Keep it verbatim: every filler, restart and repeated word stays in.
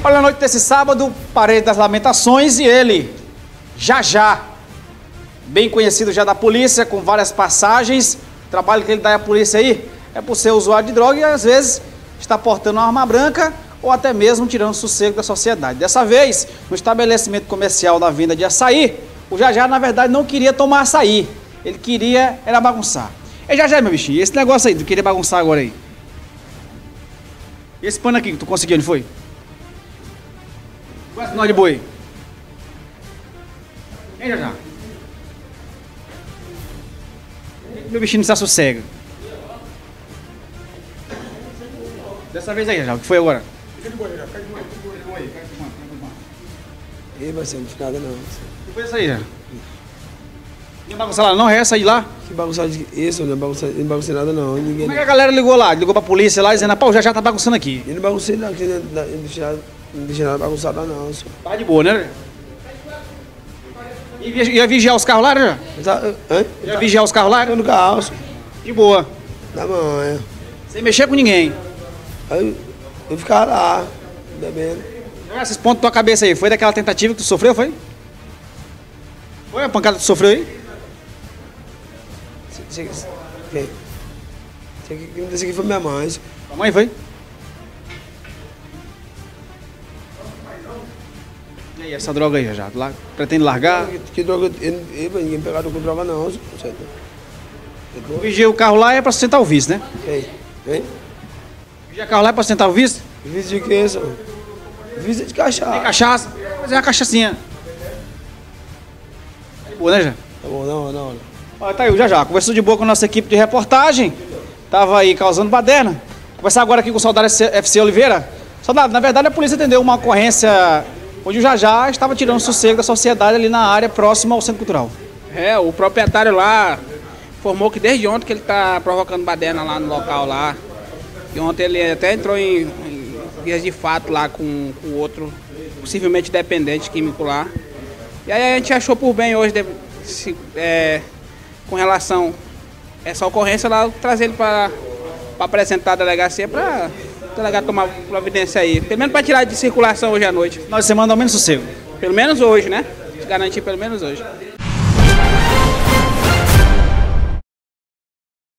Olha, a noite desse sábado, Parede das Lamentações e ele, Jajá, bem conhecido já da polícia, com várias passagens. O trabalho que ele dá à polícia aí é por ser usuário de droga e às vezes está portando uma arma branca ou até mesmo tirando sossego da sociedade. Dessa vez, no estabelecimento comercial da venda de açaí, o Jajá, na verdade, não queria tomar açaí. Ele queria era bagunçar. E Jajá, meu bichinho, esse negócio aí, tu queria bagunçar agora aí? E esse pano aqui que tu conseguiu, onde foi? Qual é o nó de boi? Hein, Jajá? Meu bichinho não se assossega. Dessa vez aí, Jajá, o que foi agora? Fica de boi, Jajá, fica de boi, fica de boi, fica de boi, fica de boi. Ei, parceiro, não fica nada não. O que foi isso aí, Jajá? Não bagunçar lá não? É essa aí lá? Que bagunçar de... Isso, não bagunça, não baguncei nada não. Ninguém... Como é que a galera ligou lá? Ligou pra polícia lá dizendo, pô, o Jajá tá bagunçando aqui. Eu não baguncei não, que não, não, deixei nada, não deixei nada bagunçado lá não. Só. Tá de boa, né? E ia, ia vigiar os carros lá, né? Tá, hã? Ia tá. vigiar os carros lá? Eu no carro, só. De boa. Na manhã. Sem mexer com ninguém. Aí eu, eu ficava lá, bebendo. Esses pontos da tua cabeça aí, foi daquela tentativa que tu sofreu, foi? Foi a pancada que tu sofreu aí? Quem? Quem me disse aqui foi minha mãe. Tua mãe foi? E aí, essa droga aí, já? Lá, pretende largar? Que, que droga? Eu, eu, ninguém pegado com droga não. Vigiar o carro lá é pra sustentar o vício, né? Quem? Hein? Vigiar o carro lá é pra sustentar o vício? Vício de quê, senhor? Vício de cachaça. Tem cachaça? Mas é uma cachaçinha. Boa, né, já? Tá bom, não, não, não. Olha, tá aí o Jajá, conversou de boa com a nossa equipe de reportagem, tava aí causando baderna. Conversar agora aqui com o soldado F C Oliveira. Soldado, na verdade a polícia atendeu uma ocorrência onde o Jajá estava tirando sossego da sociedade ali na área próxima ao Centro Cultural. É, o proprietário lá informou que desde ontem que ele está provocando baderna lá no local lá. E ontem ele até entrou em, em vias de fato lá com o outro, possivelmente dependente químico lá. E aí a gente achou por bem hoje, de, se, é, com relação a essa ocorrência lá, trazer ele para apresentar a delegacia para o delegado tomar providência aí. Pelo menos para tirar de circulação hoje à noite. Nós você manda ao menos sossego. Pelo menos hoje, né? Garantir pelo menos hoje.